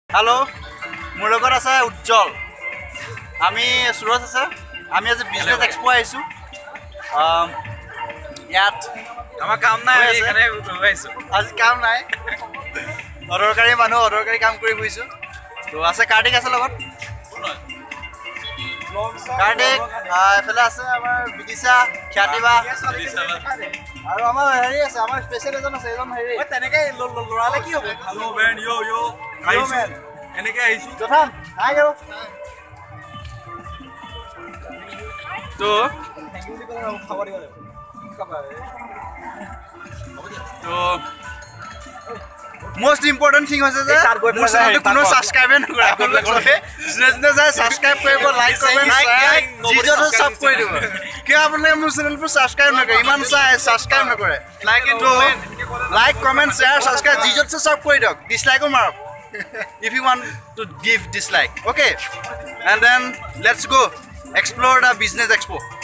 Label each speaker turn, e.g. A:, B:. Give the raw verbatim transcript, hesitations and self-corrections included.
A: Hello, মোৰ লগত আছে উজ্জ্বল। আমি সুৰজ আছে। আমি আজি বিজনেছ এক্সপো আহিছো। আম ইয়াত
B: আমাৰ কাম নাই এখানে গৈছো।
A: আজি কাম নাই। অদৰকাৰী মানুহ অদৰকাৰী কাম কৰি গৈছো। তো আছে কাৰ্তিক আছে লগত। কাৰ্তিক এফালে আছে আমাৰ বিদিশা খ্যাতিবা আৰু আমাৰ হেৰি আছে আমাৰ স্পেশাল এজন আছে এজন হেৰি
B: ওই তেনেকে লৰালে কি হ'ব হেল্ল বেন ইয়ো ইয়ো আইছো এনেকে আইছো
A: জথান হাই গো তো
B: খাবার দিব খাবার
A: তো most important thing হৈছে যে মোৰ চেনেলটো কোনো সাবস্ক্ৰাইব নকৰে আপোনালোকে চবে বিজনেছ যায় সাবস্ক্ৰাইব কৰিব লাইক কমেন্ট শেয়াৰ জিজটো সব কৰি দিব কি আপোনালোকে মোৰ চেনেলটো সাবস্ক্ৰাইব নকৰে ইমান চাই সাবস্ক্ৰাইব নকৰে like and comment like comment share subscribe জিজটো সব কৰি দিয়ক ডিসলাইকো মাৰক if you want to give dislike okay and then let's go explore the business expo